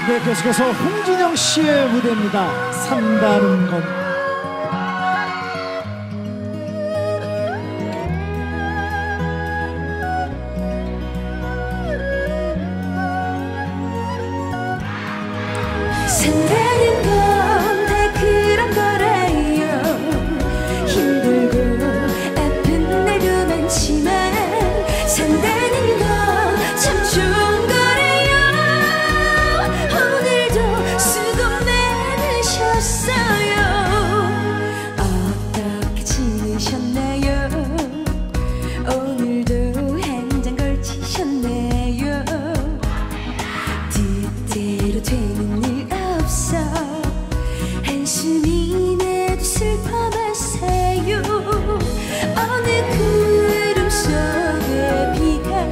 네, 계속해서 홍진영 씨의 무대입니다. 산다는 건. 산다는 건 다 그런 거라요. 힘들고 아픈 날도 많지만 산다는 건 참 좋은 거라요. 오늘도 수고 많으셨어요. 어떻게 지내셨나요? 오늘도 한 잔 걸치셨네요. 뜻대로 되는 일 없어 한숨이 나도 슬퍼 마세요. 어느 구름 속에 비가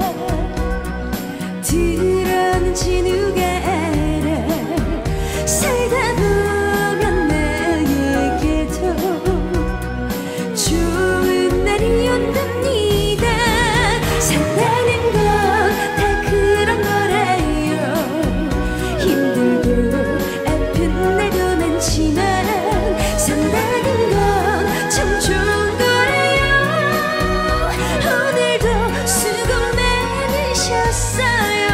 들었는지 누가 알아. 살다 보면 나에게도 좋은 날이 온답니다. 산다는 건 다 그런 거라요. 힘들고 아픈 날도 많지만 산다는 건 참 좋은 거라요. 오늘도 수고 많으셨어요.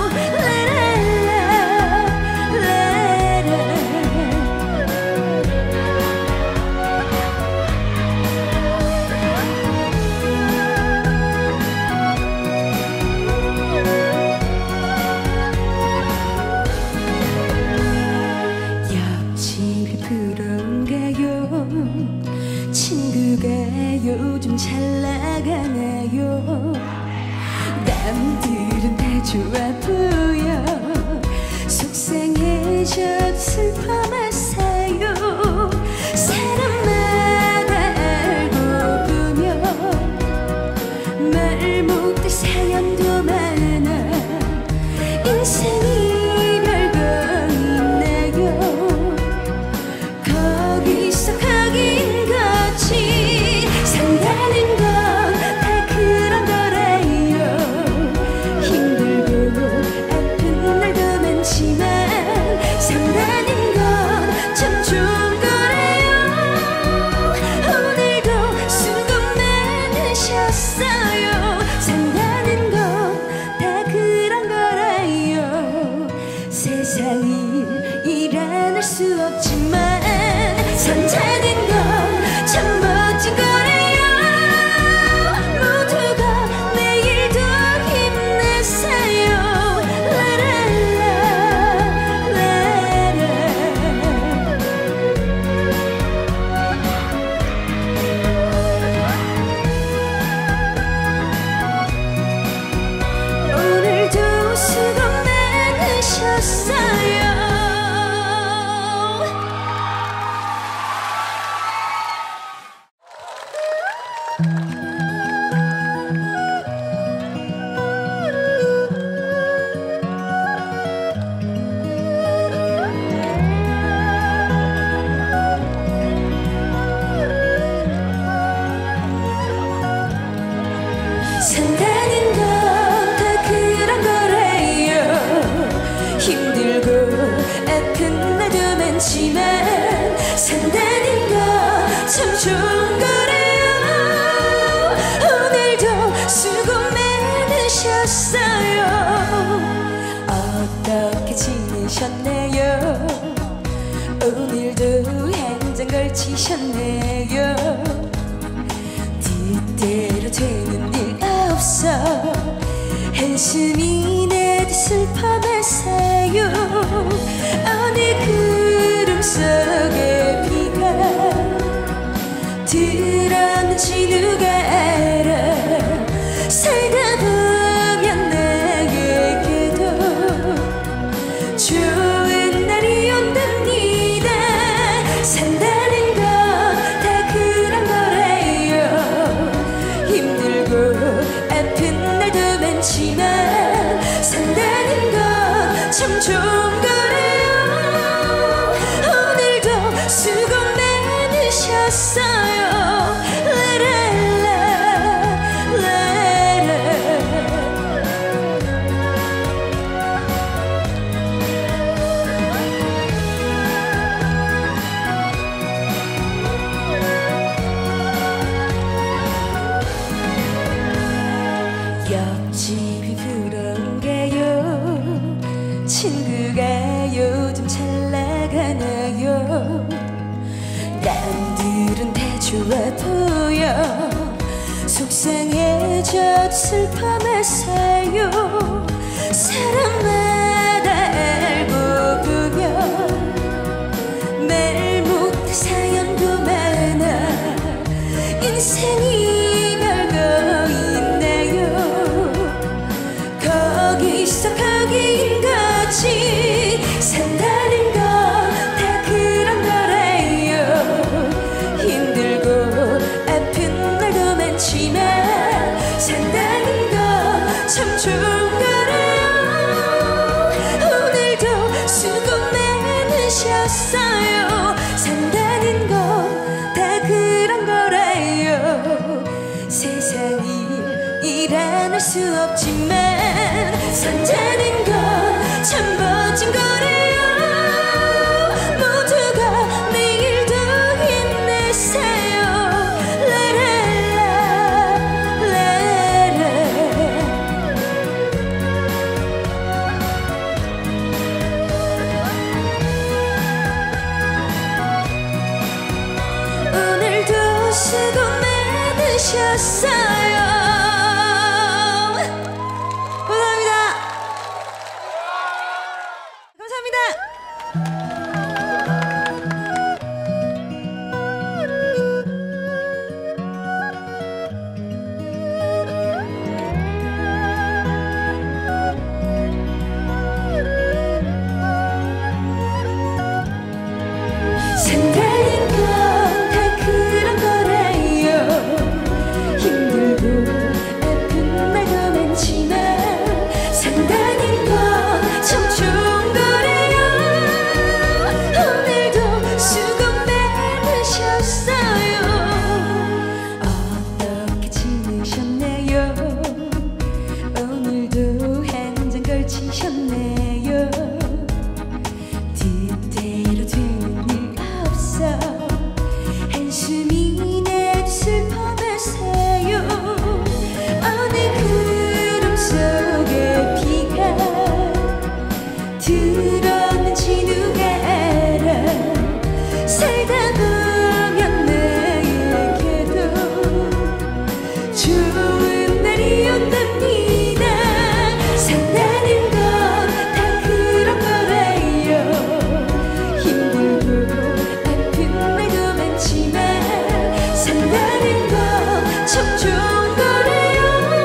옆집이 부러운가요? 친구가 요즘 잘 나가나요? 남들은 다 좋아 보여 속상해져도 슬퍼 마세요. 사람마다 알고 보면 말 못할 사연도 많아. 인생이 별거 있나요? 거기서 거긴 거지. 산다는 건 다 그런 거라요. 힘들고 아픈 날도 많지만 산다는 건 참 좋은 거라요. 오늘도 수고 많으셨어요. 산다는 건 다 그런 거라요. 세상이 일어날 수 없지만 산다는 건 참 멋진 거래요. 모두가 내일도 힘내세요. 오늘도 수고 많으셨어요. 산다는 건 다 그런 거라요. 힘들고 아픈 날도 많지만 산다는 건 참 좋은 거라요. 오늘도 수고 많으셨어요. 어떻게 지내셨나요? 오늘도 한 잔 걸치셨네요. 뜻대로 되는 일 없어 한숨이 나도 슬퍼 마세요. 어느 구름 속에 비가 들었는지 누가 알아. 살다 보면 나에게도 좋은 날이 온답니다. 산다는 건 다 그런 거라요. 힘들고 아픈 날도 많지만 산다는 건 참 좋은 거라요. 오늘도 좋아도요 속상해져 슬픔에 사요 사람마다 알고 보면 말 못할 사연도 많아 인생이 별거 있나요 거기서 거기인 거지 산다는 거 다 그런 거래요 힘들고 아픈 날도 많지만 산다는 거 참 좋은 거래요 오늘도 수고 많으셨어요 산다는 거 다 그런 거래요 세상이 일어날 수 없지만 산다는 거 참 멋진 거래요 모두가 내일도 힘내세요 라라라 라라 오늘도 수고 많으셨어요 산다는 건 다 그런 거래요 힘들고 아픈 날도 많지만 산다는 건 참 좋은 거래요 오늘도 수고 많으셨어요 어떻게 지내셨나요 오늘도 한 잔 걸치셨네요 뜻대로 되는 일 없어 한숨이 나도 슬픔에 사요 어느 구름 속에 비가 들었는지 누가 알아 살다 보면 나에게도 좋은 날이 온답니다 산다는 거 다 그런 거래요 힘들고 아픈 날도 많지만 산다는 거 참 좋은 거래요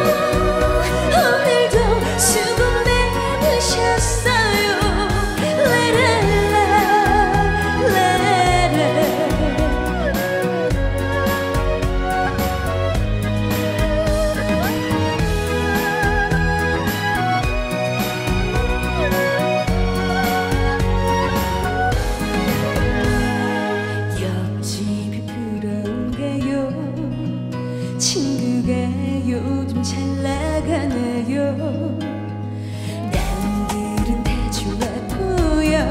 오늘도 수고 많으셨어요 라라라 라라 옆집이 부러운가요 친구가 요즘 잘 나가나요 남들은 다 좋아 보여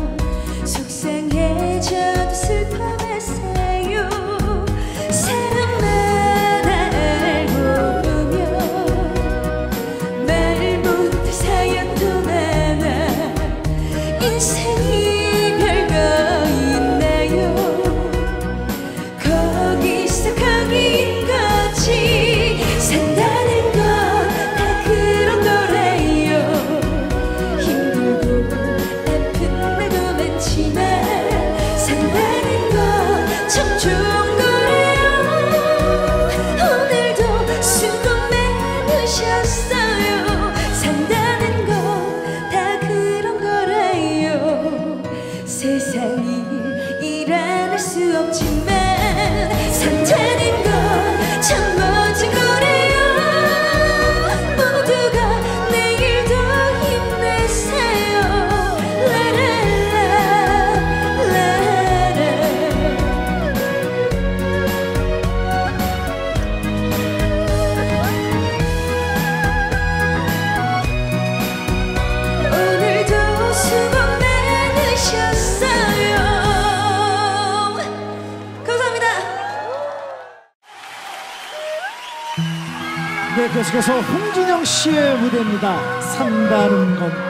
속상해져도 슬픔에 사요 사람마다 알고 보면 말 못할 사연도 많아 인생이 별거 있나요 거기서 거기인 거지 산다는 거 다 그런 거래요 힘들고 아픈 날도 많지만 산다는 거 참 좋은 거래요 오늘도 수고 많으셨어요 산다는 거 다 그런 거래요 세상이 일어날 수 없지만 산다는 거 참 멋진 거래요 모두가 내일도 힘내세요 라라라 라라 오늘도 수고 많으셨어요 감사합니다 네, 계속해서 홍진영 씨의 무대입니다. 산다는 건.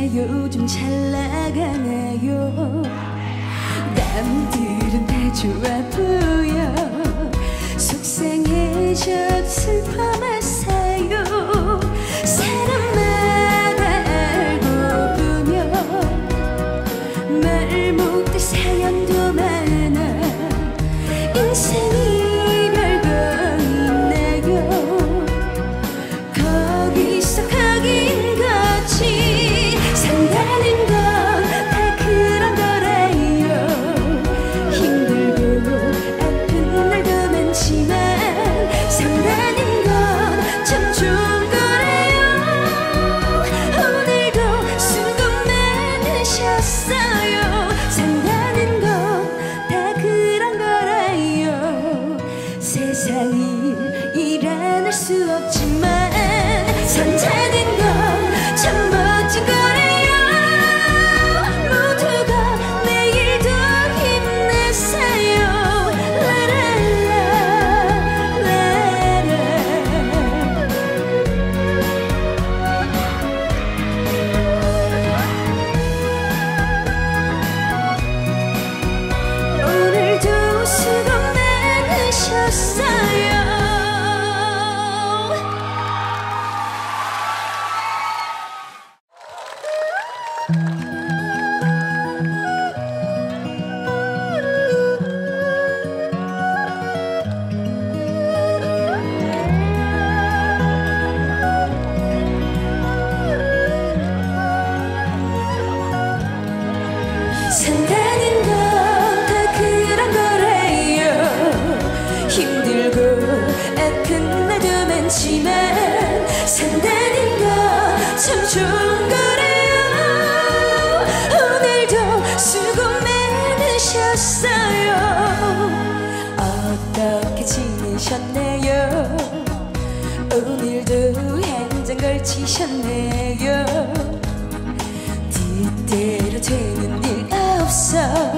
요즘 잘 나가나요? 남들은 다 좋아 보여 속상해져 슬퍼만 사요. 사람마다 알고 보면 말 못할 사연도 많아. 인생이 별거 있나요? 거기서 거긴 거지. 산다는 건 다 그런 거래요. 힘들고 아픈 날도 많지만 산다는 건 참 좋은 거래요. 오늘도 수고 많으셨어요. 산다는 건 다 그런 거래요. 세상이 일어날 수 없지만 산다는 건 참 멋진 거래요. 모두가 내일도 힘내세요. 라라라 라라. 오늘도 수고 많으셨어요. 산다는 건 다 그런 거래요. 힘들고 아픈 날도 많지만 산다는 건 참 좋은 거래요. 오늘도 수고 많으셨어요. 어떻게 지내셨나요? 오늘도 한 잔 걸치셨네요. 뜻대로 되는 일 없어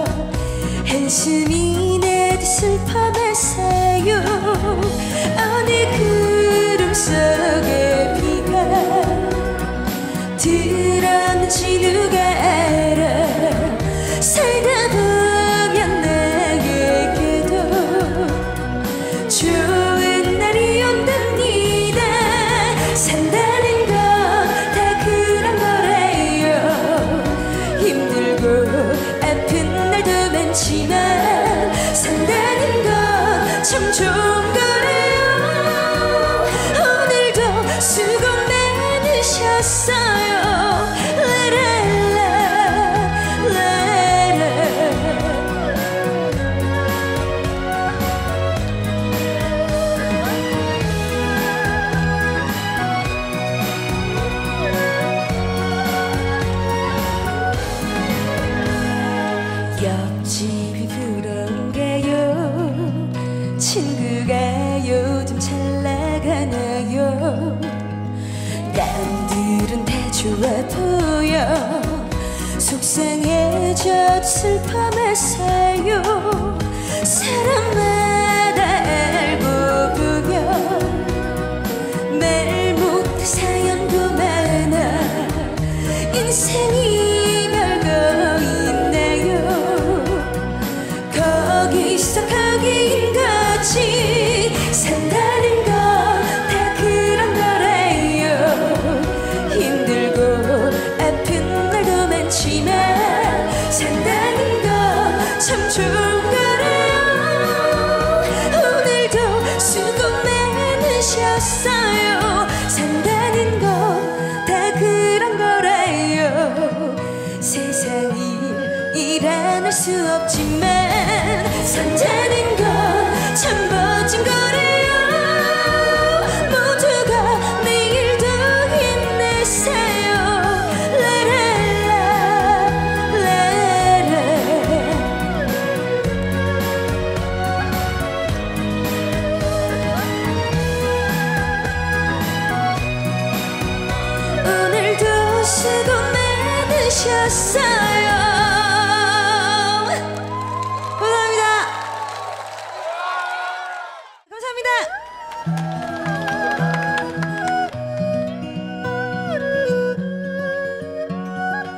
한숨이 내도 슬퍼만 사요. 어느 구름 속에 비가 들었는지 누가 알아. 살다 보면 나에게도 좋은 날이 온답니다. 산다는 건 다 그런 거래요. 힘들고 아픈 날도 많지만 산다는 건 참 좋은 거래요. 오늘도 수고 많으셨어요. 라라라 라라. 옆집이 부러운가요? 친구가 요즘 잘 나가나요? 남들은 다 좋아 보여 속상해져 슬퍼만 사요. 사람마다 알고 보면 말 못할 사연도 많아. 인생이 별거 있나요? 거기서 거긴 거지. 산다는 건 다 그런 거래요. 힘들고 아픈 날도 많지만 산다는 건 참 좋은 거래요. 오늘도 수고 많으셨어요. 산다는 건 다 그런 거래요. 세상이 일어날 수 없지만 산다는 건 참 멋진 거래요. 모두가 내일도 힘내세요. 라라라 라라. 오늘도 수고 많으셨어요. 감사합니다. 감사합니다.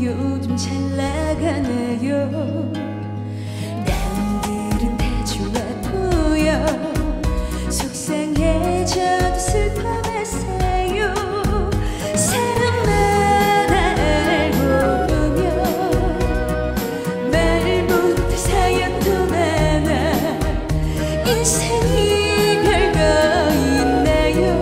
요즘 잘 나가나요? 남들은 다 좋아 보여 속상해져도 슬퍼 마세요. 사람만 알고 보면 말 못할 사연도 많아. 인생이 별거 있나요?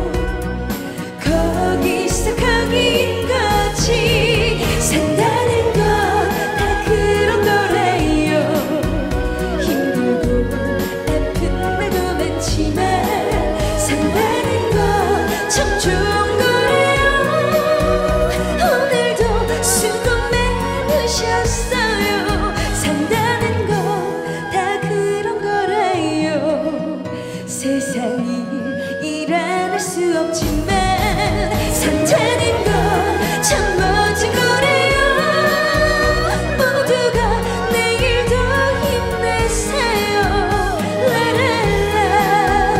거기서 거긴 거지. 산다는 건 다 그런 거래요. 힘들고 아픈 날도 많지만 산다는 건 참 좋은 거래요. 오늘도 수고 많으셨어요. 산다는 건 다 그런 거래요. 세상이 일어날 수 없지만 산다는 건 참 멋진 거래요. 모두가 내일도 힘내세요. 라라라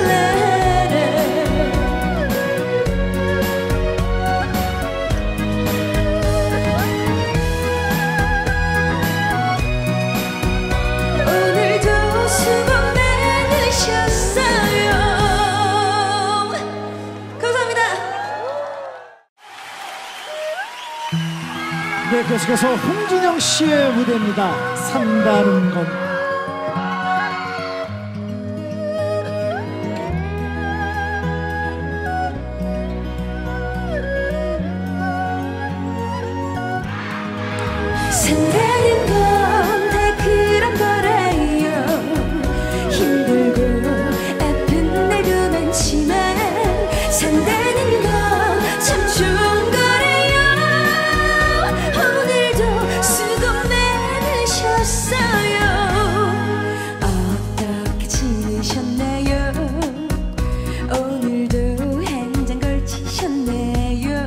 오늘도 수고 많으셨어요. 감사합니다. 네, 계속해서 홍진영 씨의 무대입니다. 산다는 건. 산다는 건 다 그런 거래요. 힘들고 아픈 날도 많지만 산다는 건 참 좋은 거래요. 오늘도 수고 많으셨어요. 어떻게 지내셨나요? 오늘도 한 잔 걸치셨네요.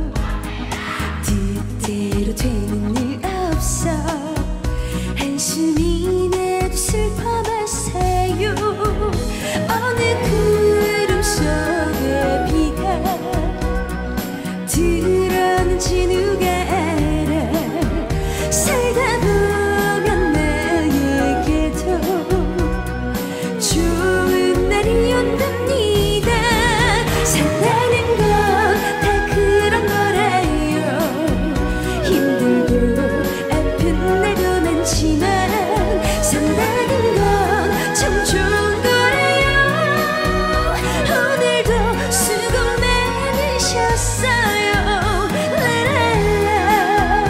뜻대로 되는 일 없어. 한숨이 나도 슬퍼 마세요. 어느 구름 속에 비가 들었는지 누가 알아. 살다 보면 나에게도 좋은 날이 온답니다. 산다는 건 다 그런 거래요. 힘들고 아픈 날도 많지만 산다는 건 참 좋은 거래요. 오늘도 수고 많으셨어요. 라라라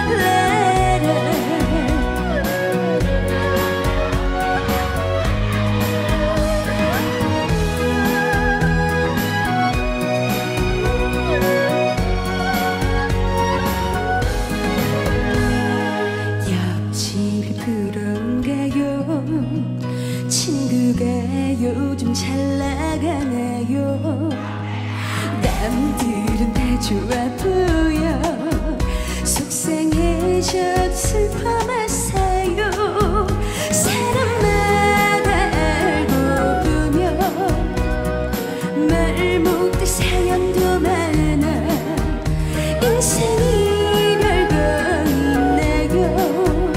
옆집이 부러운가요? 친구가 요즘 잘 나가나요? 남들은 다 좋아 보여 속상해져도 슬퍼 마세요. 사람마다 알고 보면 말 못할 사연도 많아. 인생이 별거 있나요?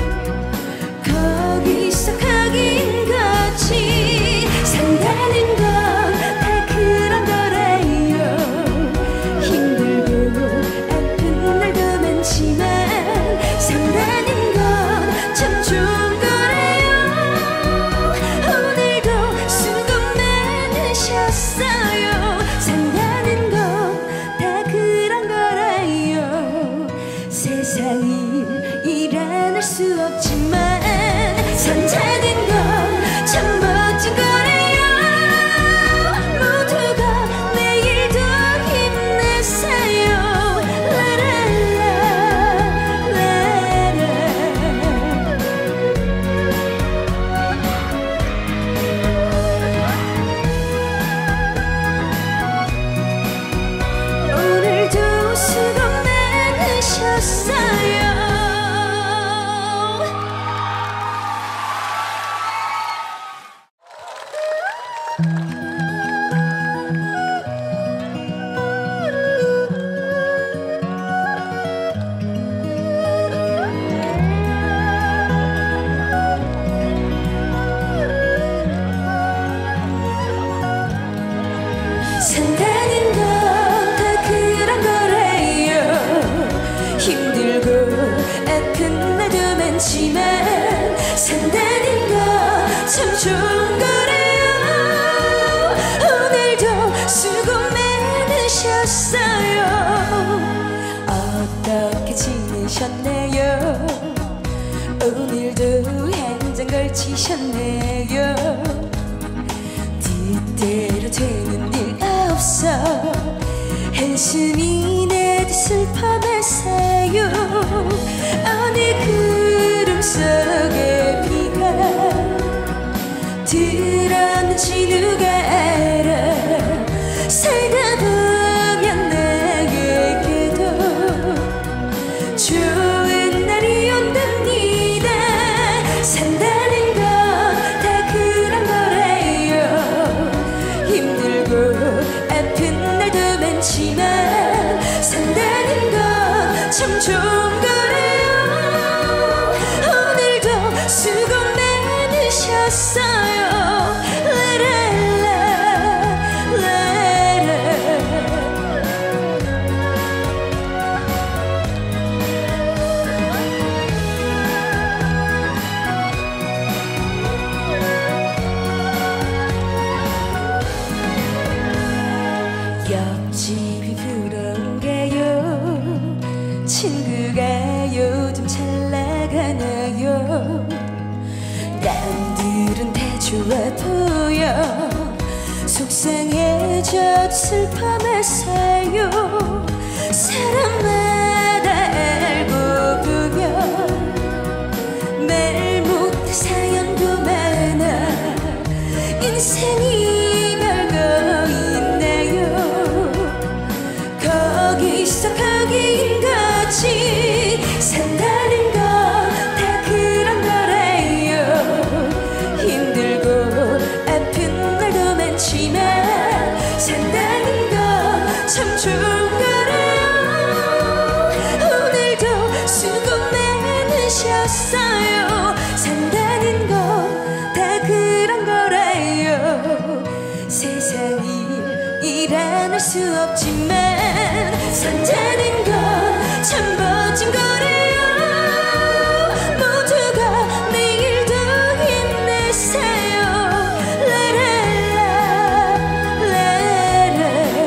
거기서 거긴 거지. 산다는 건 다 그런 거래요. 힘들고 아픈 날도 많지만 산다는 건 참 좋은 거래요. 오늘도 수고 많으셨어요. 산다는 없어 한숨이 내듯 슬픔의 사유 어느 구름 속에 비가 들었는지 누가 알아 살다 보면 나에게도 좋은 날이 온답니다 산다는 건 다 그런 거래요 힘들고 아픈 날도 많지만 산다는 건 참 좋은 거래요 오늘도 수고 많으셨어요 옆집이 부러운가요 친구가 요즘 잘 나가나요 남들은 다 좋아 보여 속상해져 슬픔에서요 사람마다 알고 보면 말 못할 사연도 많아 인생이 별거 있나요 거기서 거기인 거지 산다는 건 다 그런 거래요 힘들고 아픈 날도 많지만 산다는 건 참 좋은 거래요 오늘도 수고 많으셨어요 산다는 건 다 그런 거래요 세상이 일 안 할 수 없지만 산다는 건 참 멋진 거래요 모두가 내일도 힘내세요 라라라 라라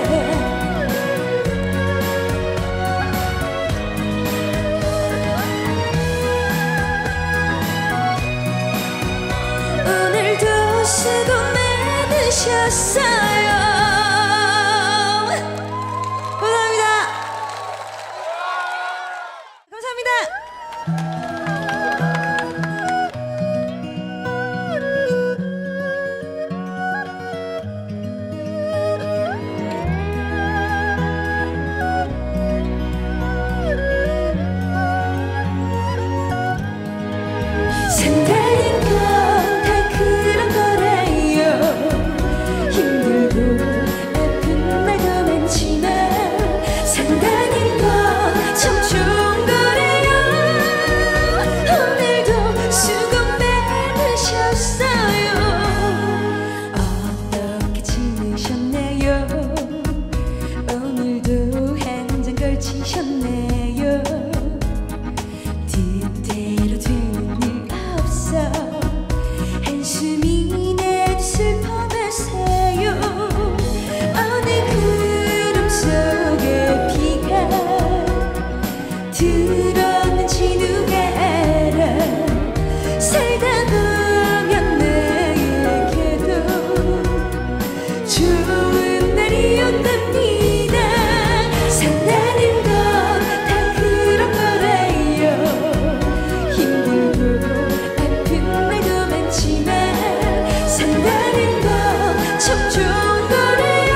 오늘도 수고 많으셨어요 산다는 건 다 그런 거래요 힘들고 아픈 날도 많지만 산다는 건 참 좋은 거래요 오늘도 수고 많으셨어요 어떻게 지내셨나요 오늘도 한 잔 걸치셨네요 뜻대로 되는 일 없어 한숨이 내듯 슬픔에서요 어느 구름 속에 비가 들었는지 누가 알아 살다 보면 나에게도 좋은 날이 온답니다 산다는 건 다 그런 거래요 힘들고 아픈 날도 많지만 산다는 건 참 좋은 거래요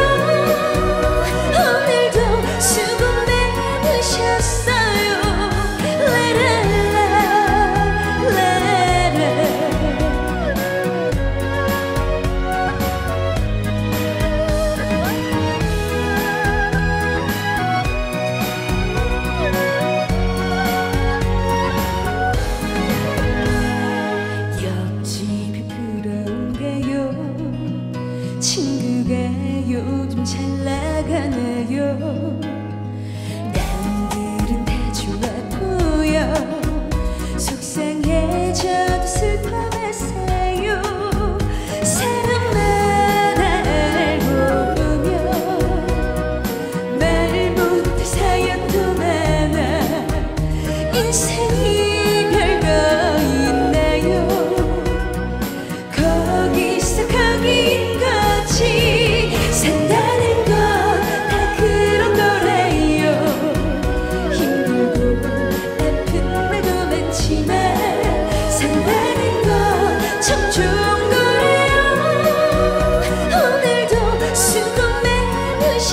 오늘도 수고 많으셨어요 라라라 라라 옆집이 부러운가요 친구가 요즘 잘 나가나요 남들은 다 좋아 보여 속상해져도 슬픔에서요 사람마다 알고 보면 말 못할 사연도 많아 인생이 별거 있나요 거기서 거기인 거지 산다는 건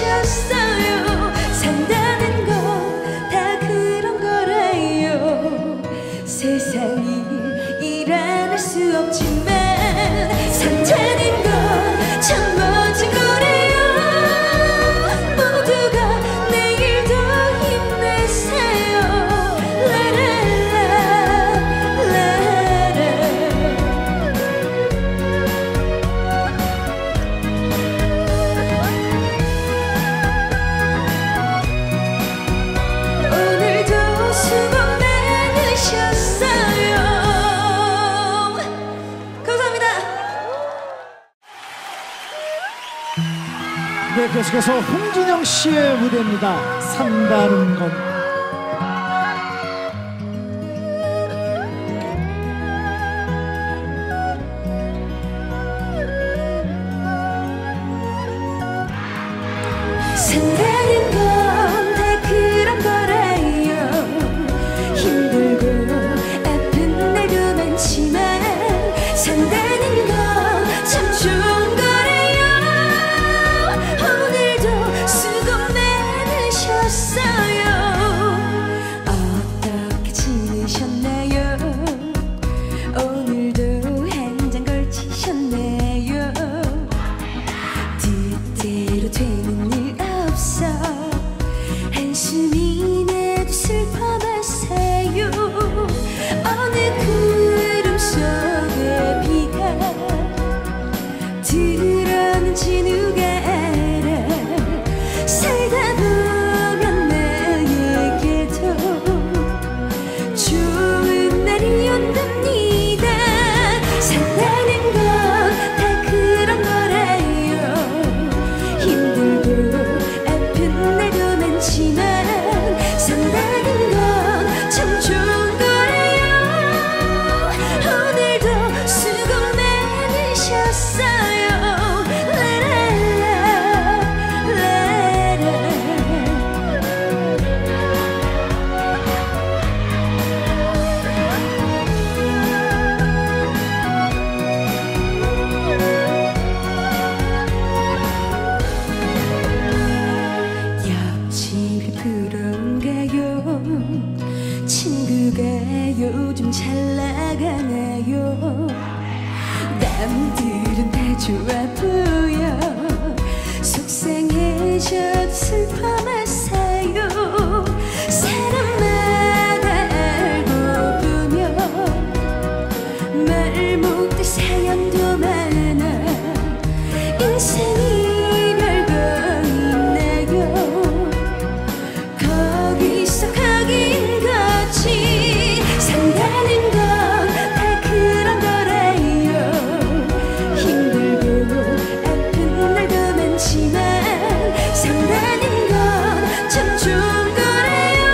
많으셨어요. 산다는 건 다 그런 거래요. 세상이 일어날 수 없지만 산다는 건 참 멋진 거래요. 모두가 내일도 힘내세요. 라라라 라라. 오늘도 수고 많으셨어요. 감사합니다. 네, 계속해서 홍진영 씨의 무대입니다. 산다는 건. 산다는 건 다 그런 거래요. 힘들고 아픈 날도 많지만 산다는 건 참 좋은 거래요. 오늘도 수고 많으셨어요. 어떻게 지내셨나요? 오늘도 한 잔 걸치셨네요. 뜻대로 되는 일 없어 한숨이 내도 슬퍼 마세요. 어느 구름 속에 비가 들었는지 누가 알아. 살다 보면 나에게도 좋은 날이 온답니다. 산다는 건 다 그런 거래요. 힘들고 아픈 날도 많지만 산다는 건 참 좋은 거래요. 오늘도 수고 많으셨어요. 라라라 라라. 옆집이 부러운가요? 친구가 요즘 잘 나가나요? 남들은 다 좋아 보여. 속상해져도 슬퍼 마세요. 사람마다 알고 보면 말 못할 사연도 많아. 인생이 별거 있나요? 거기서 거긴 거지. 산다는 건 다 그런 거래요. 힘들고 아픈 날도 많지만 산다는 건 참 좋은 거래요.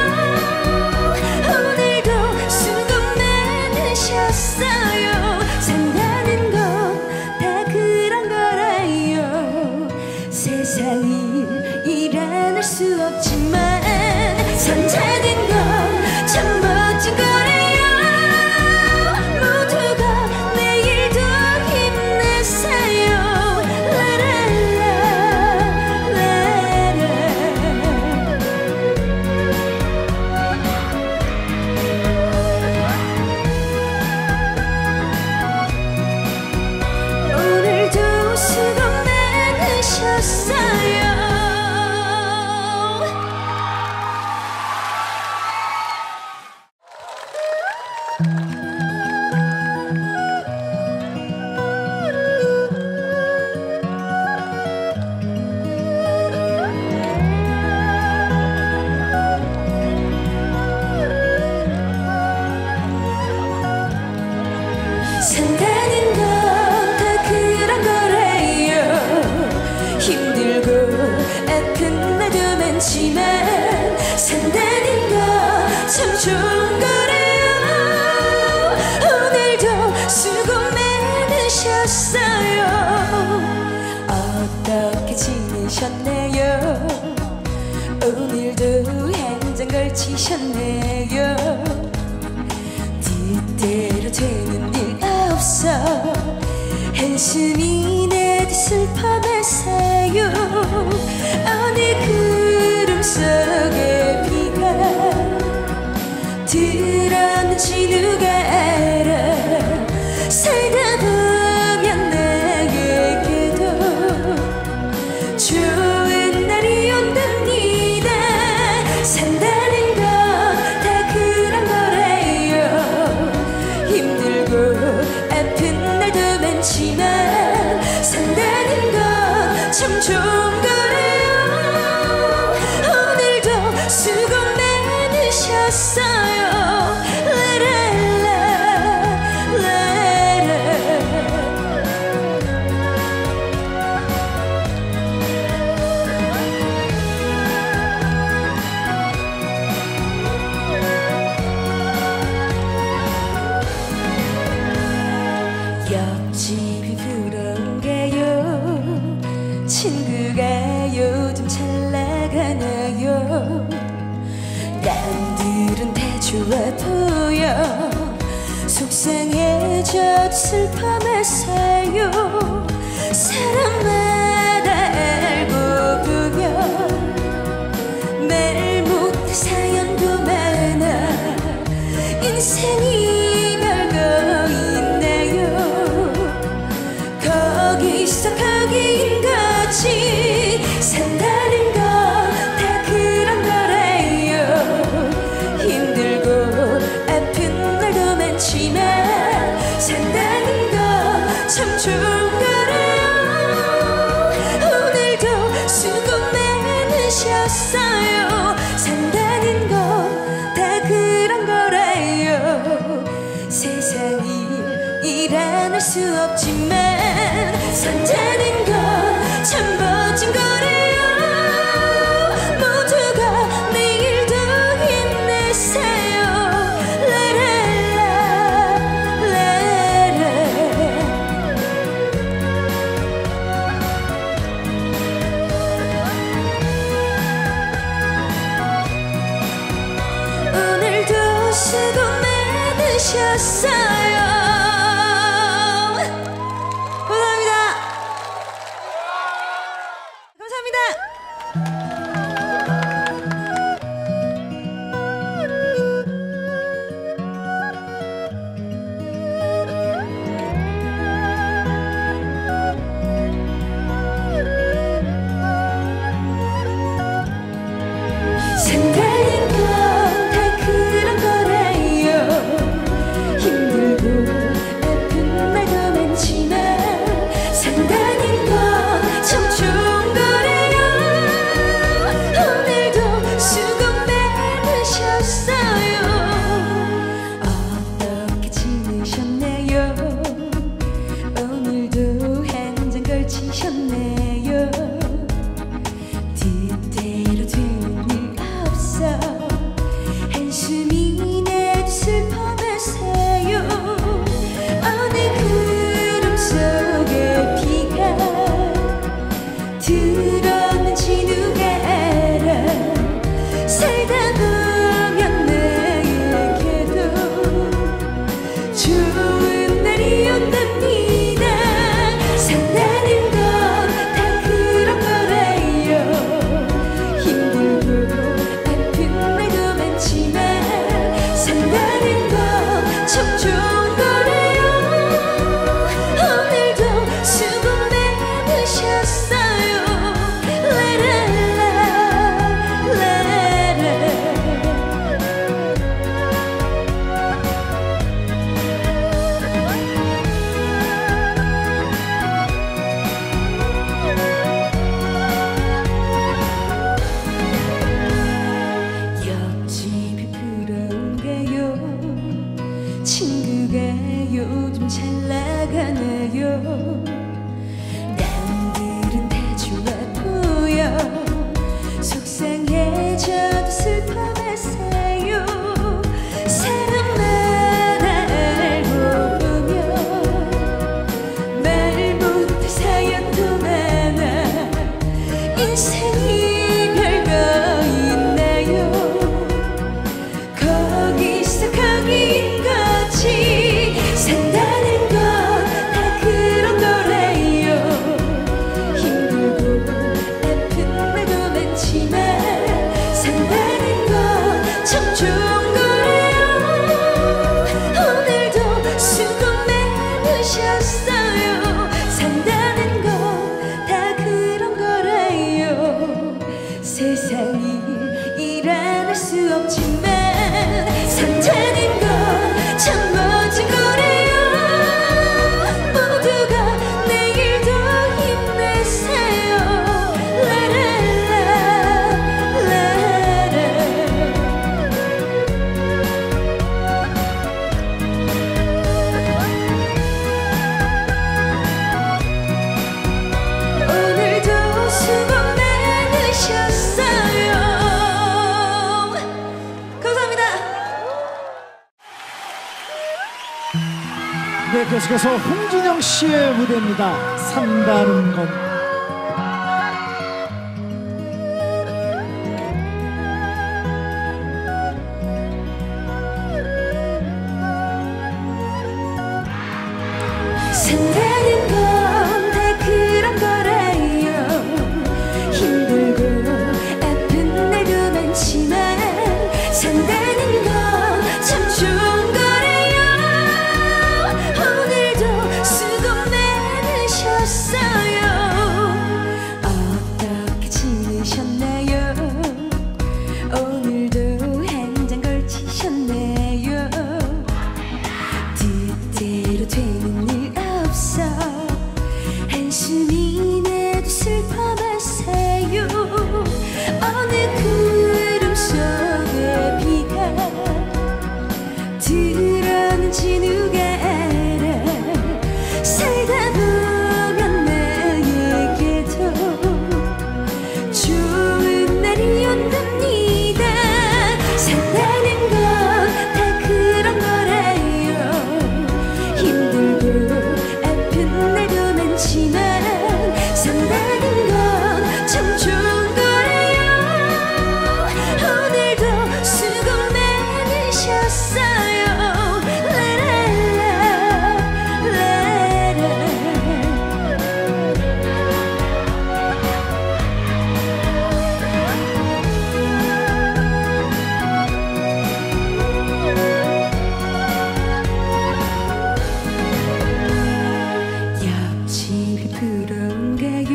오늘도 수고 많으셨어요. 산다는 건 다 그런 거래요. 세상이 일어날 수 없지만 산다는 건 참 멋진 거래요. 모두가 내일도 힘내세요. 라라라 라라. 오늘도 수고 많으셨어요. 산다는 건 다 그런 거래요. 힘들고 아픈 날도 많지만 산다는 건 참 좋은 거래요. 오늘도 수고 많으셨어요. 어떻게 지내셨나요? 오늘도 한 잔 걸치셨네요. 뜻대로 되는 일 없어 한숨이 내도 모두 슬퍼했어요. 어느 구름 속에 비가 들었는지 누가 알아. 살다 보면 나에게도 좋은 날이 온답니다. 산다는 건 다 그런 거래요. 힘들고 아픈 날도 많지만 산다는 건 참 좋은 거래요. 오늘도 수고 많으셨어요. 옆집이 부러운가요? 친구가 요즘 잘 나가나요? 남들은 다 좋아 보여. 속상해져 슬퍼했어요. 사람마다 알고 보면 말 못할 사연도 많아. 인생이 별거 있나요? 거기서 거기인 거지. 산다는 건 다 그런 거래요. 힘들고 아픈 날도 많지만 산다는 건 참 좋은 거래요. 오늘도 수고 많으셨어요. 산다는 건 다 그런 거래요. 세상이 일 안 할 수 없지만 산다는 건 참 멋진 거래요. 모두가 내일도 힘내세요. 라라라 라라. 오늘도 수고 많으셨어요. 감사합니다. 감사합니다. 산다는 건 다 그런 거래요. 힘들고 아픈 날도 많지만 산다는 건 참 좋은 거래요. 좋은 거래요. 오늘도 수고 많으셨어요. 산다는 건 다 그런 거래요. 세상이 일 안 할 수 없지만 산다는 건 참 멋진 거래요. 모두가 내일도 힘내세요. 라라라 라라. 오늘도 수고 많으셨어요. 감사합니다. 네, 계속해서 홍진영 씨의 무대입니다. 산다는 건. 산다는 건 다 그런 거래요. 힘들고 아픈 날도 많지만 산다는 건 참 좋은 거래요. 오늘도 수고 많으셨어요. 어떻게 지내셨나요? 오늘도 한 잔 걸치셨네요. 뜻대로 되는 일 없어. 한숨이 나도 슬퍼 마세요. 어느 구름 속에 비가 들었는지 누가 알아. 살다 보면 나에게도 좋은 날이 온답니다. 산다는 건 다 그런 거래요. 힘들고 아픈 날도 많지만 산다는 건 참 좋은 거래요. 오늘도 수고 많으셨어요. 라라라 라라. 옆집이 부러운가요?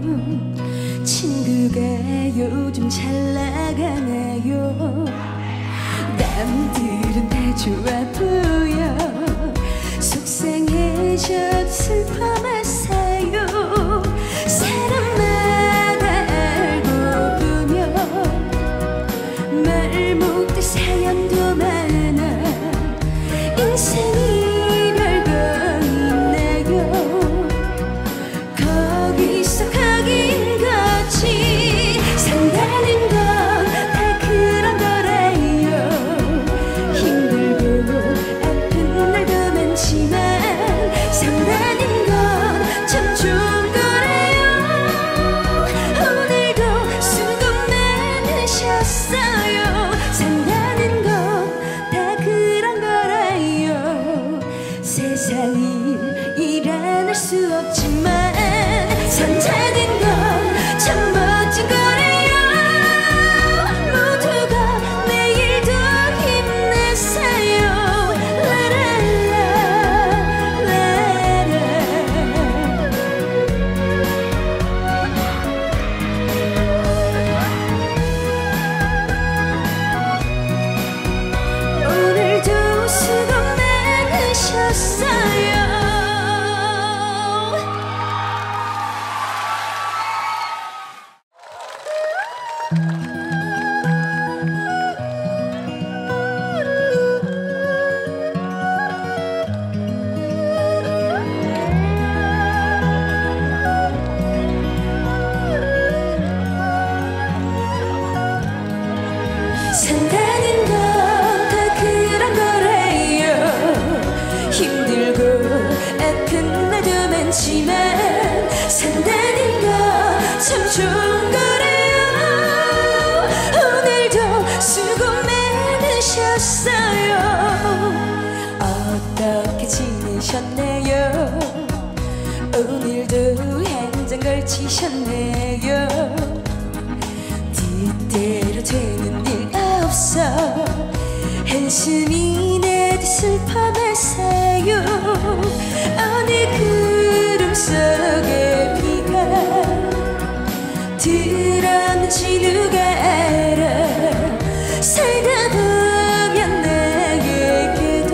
친구가 요즘 잘 나가나요? 남들은 다 좋아 보여. 속상해져도 슬퍼 마세요. 사람마다 알고 보면 말 못할 사연도 많아. 인생이 별거 있나요? 거기서 거긴 거지. 산다는 건 다 그런 거래요. 힘들고 아픈 날도 많지만 산다는 건 참 좋은 거래요. 오늘도 수고 많으셨어요. 산다는 건 다 그런 거래요. 세상이 일 안 할 수 없지만 산다는 건 참 멋진 거래요. 모두가 내일도 힘내세요. 라라라 라라. 오늘도 수고 많으셨어요. 산다는 건 다 그런 거래요. 힘들고 아픈 날도 많지만 산다는 건 참 좋은 거래요. 오늘도 수고 많으셨어요. 어떻게 지내셨나요? 오늘도 한 잔 걸치셨네요. 뜻대로 되는 일 없어. 없어 한숨이 내듯 슬퍼만 사요 어느 구름 속에 비가 들었는지 누가 알아 살다 보면 나에게도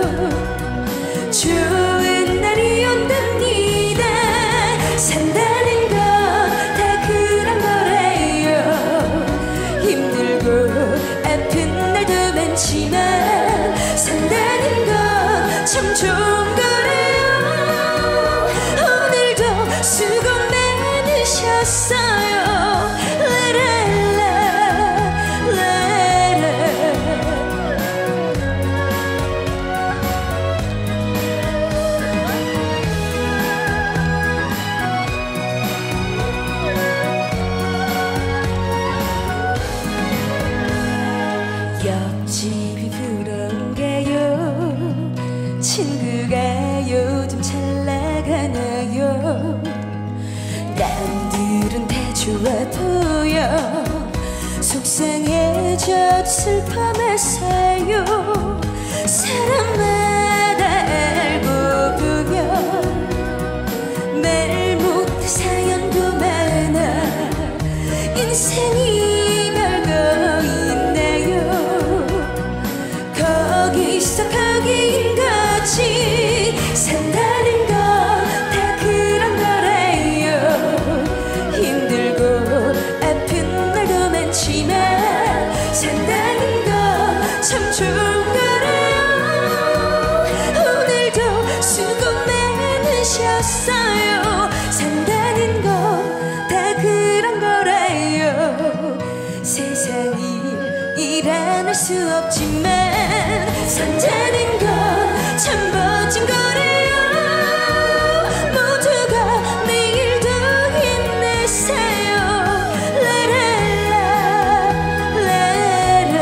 좋은 날이 온답니다 산다는 건 다 그런 거래요 힘들고 아픈 날도 많지만 산다는 건 참 좋은 거래요 오늘도 수고 많으셨어요 옆집이 부러운가요 친구가 요즘 잘 나가나요 남들은 다 좋아 보여 속상해져도 슬퍼만 사요 사람마다 알고 보면 말 못할 사연도 많아 인생이 별거 있나요 거기서 거기인 거지 산다는 건 다 그런 거래요 힘들고 아픈 날도 많지만 산다는 건 참 좋은 거래요 오늘도 수고 많으셨어요 산다는 건 다 그런 거래요 세상이 일 안 할 수 없지만 산다는 건 참 멋진 거래요 모두가 내일도 힘내세요 라라라 라라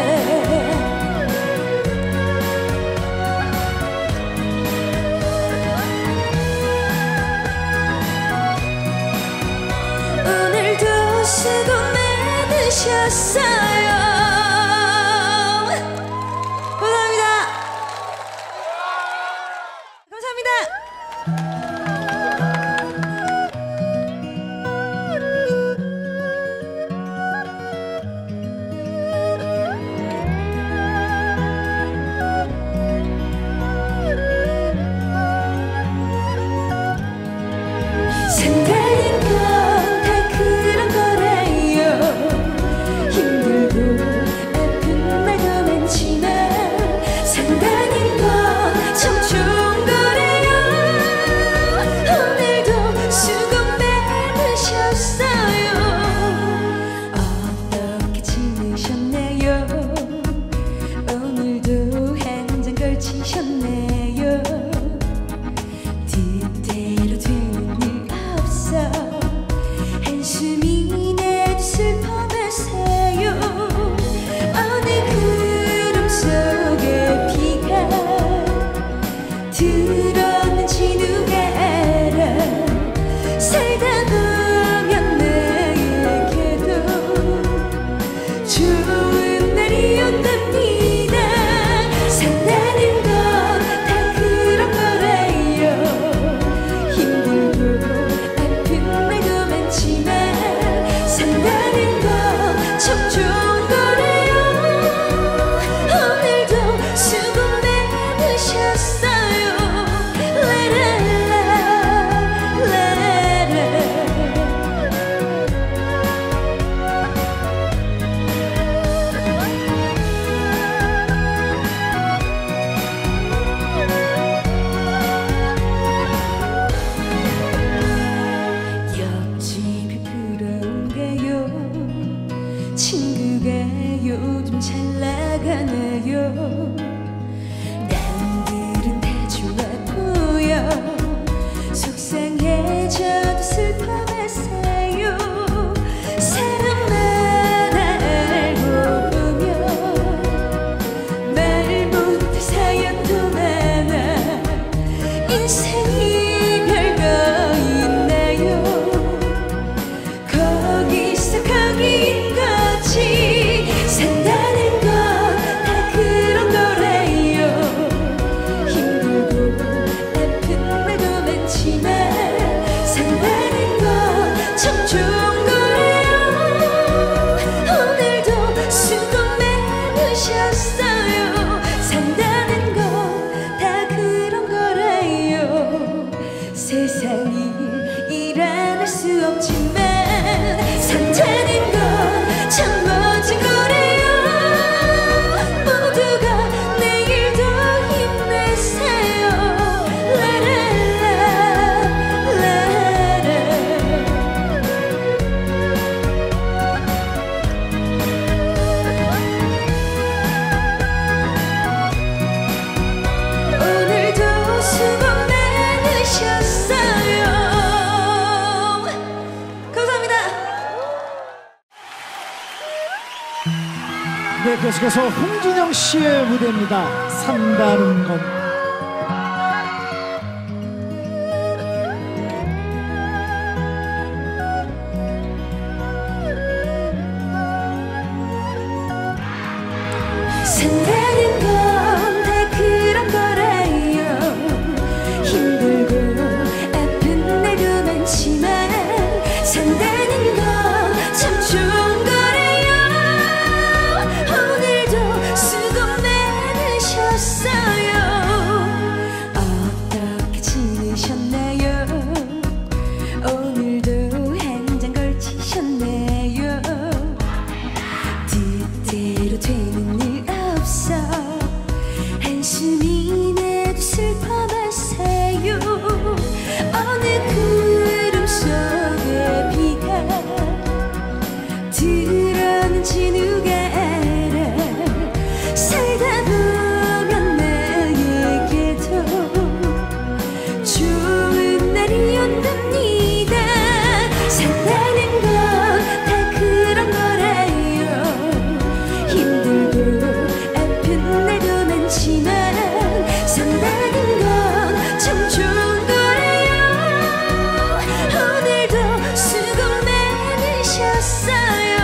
오늘도 수고 많으셨어요 산다는 건 다 그런 거래요 힘들고 아픈 날도 많지만 산다는 건 참 좋은 거래요 오늘도 수고 많으셨어요 어떻게 지내셨나요 오늘도 한 잔 걸치셨네요 뜻대로 되는 일 없어 한숨이 내도 슬퍼만 사요 어느 구름 속에 비가 들었는지 누가 알아 살다 보면 나에게도 좋은 날이 온답니다 산다는 건 다 그런 거래요 힘들고 아픈 날도 많지만 산다는 건 참 좋은 거래요 오늘도 수고 많으셨어요 라라라 라라 옆집이 부러운가요 친구가 요즘 잘 나가나요 남들은 다 좋아 보여 속상해져도 슬퍼만 사요 사람마다 알고 보면 말 못할 사연도 많아 인생이 별거 있나요 거기서 거기인 거지 산다는 건 네, 계속해서 홍진영 씨의 무대입니다. 산다는 건. 산다는 건 다 그런 거래요. 힘들고 아픈 날도 많지만 산다는 건 참 좋은 거래요. 오늘도 수고 많으셨어요. 어떻게 지내셨나요? 오늘도 한 잔 걸치셨네요. 뜻대로 되는 일 없어. 한숨이 나도 슬퍼 마세요. 어느 구름 속에 비가 들었는지 누가 알아. 살다 보면 나에게도 좋은 날이 온답니다. 산다는 건 다 그런 거래요. 힘들고 아픈 날도 많지만 산다는 건 참 좋은 거래요. 오늘도 수고 많으셨어요.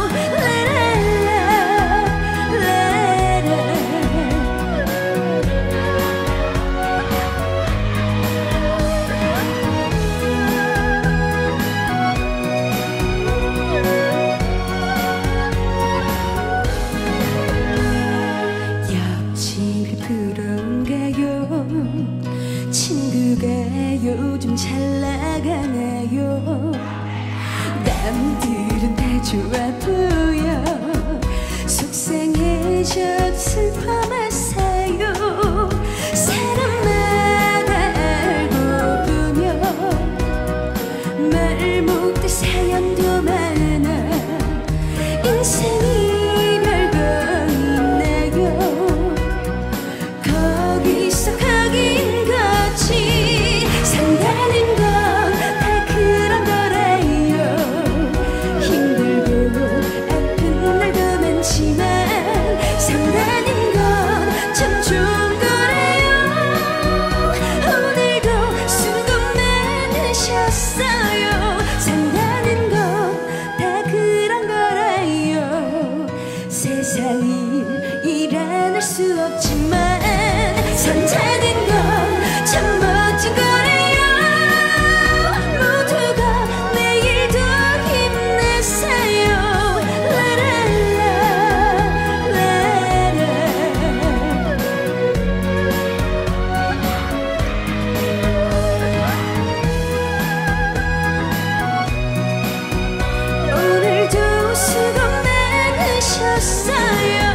옆집이 부러운가요? 친구가 요즘 잘 나가나요? 남들은 다 좋아 보여. 속상해져도 슬퍼 마세요. 사람마다 알고 보면 말 못할 사연도 많아. 인생이 별거 있나요? 거기서 거긴 거지. 산다는 건 다 그런 거래요. 힘들고 아픈 날도 많지만 산다는 건 참 좋은 거래요. 오늘도 수고 많으셨어요. 산다는 건 다 그런 거래요. 세상이 일어날 수 없지만 산다는 건 참 멋진 거래요. 모두가 내일도 힘내세요. 오늘도 수고 많으셨어요.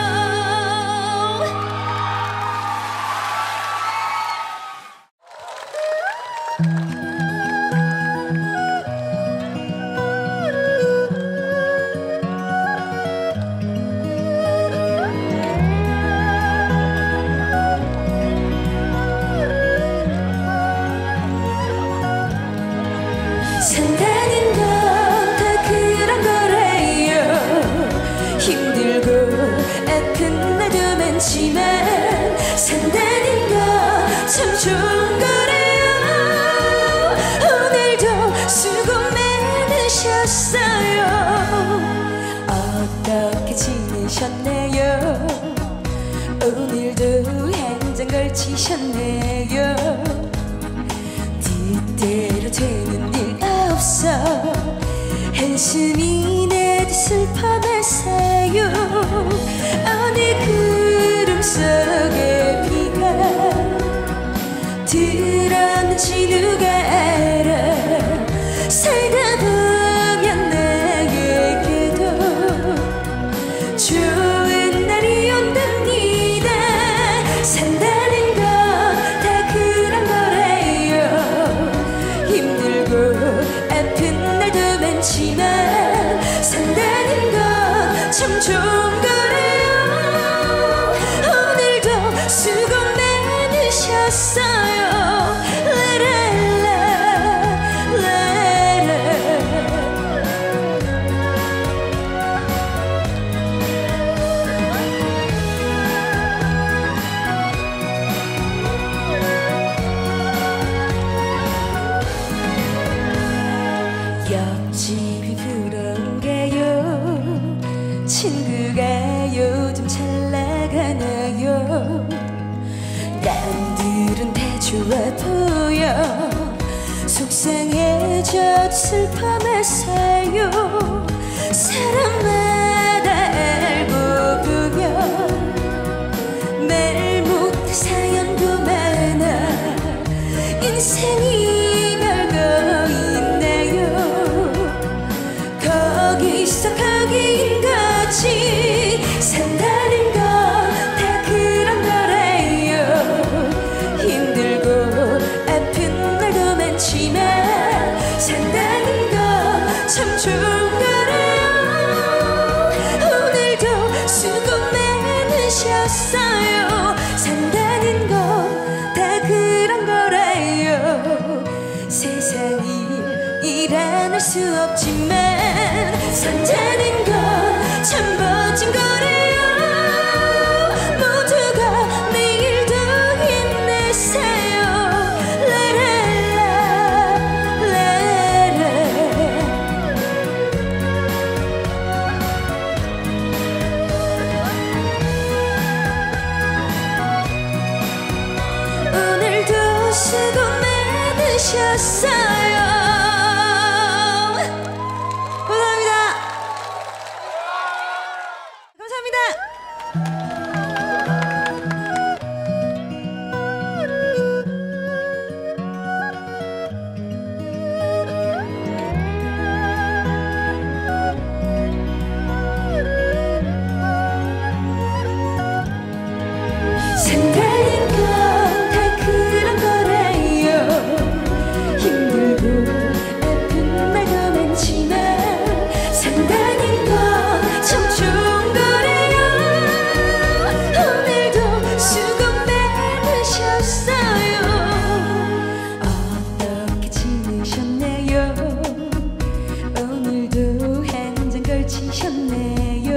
산다는 건 다 그런 거래요. 힘들고 아픈 날도 많지만 산다는 건 참 좋은 거래요. 오늘도 수고 많으셨어요. 어떻게 지내셨나요? 오늘도 한 잔 걸치셨네요. 뜻대로 되는 일 없어. 한숨이 나도 슬퍼 마세요. 어느 구름 속에 비가 들었는지 누가 알아. 살다 보면 나에게도 좋은 날이 온답니다. 산다는 건 다 그런 거래요. 힘들고 아픈 날도 많지만 산다는 건 친구가 요즘 잘 나가나요? 남들은 다 좋아 보여 속상해져도 슬퍼하면서요 사람마다 알고 보면 말 못할 사연도 많아 인생이 별거 있나요 거기서 거기인 거지 산다는 건 다 그런 거래요 힘들고 아픈 날도 많지만 산다는 건 참 좋은 거래요 오늘도 수고 많으셨어요 산다는 건 다 그런 거래요 세상이 일 안 할 수 없지만 산다는 건 참 멋진 거래요 모두가 내일도 힘내세요 라라라 라라 오늘도 수고 많으셨어요 감사합니다. 산다는 건 다 그런 거래요 힘들고 아픈 날도 많지만 산다는 건 참 좋은 거래요 오늘도 수고 많으셨어요 어떻게 지내셨나요 오늘도 한 잔 걸치셨네요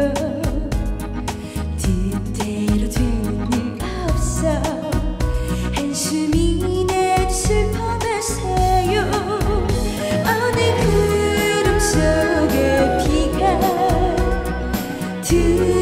뜻대로 되는 일 없어 한숨이 나도 슬퍼하세요 어느 구름 속에 비가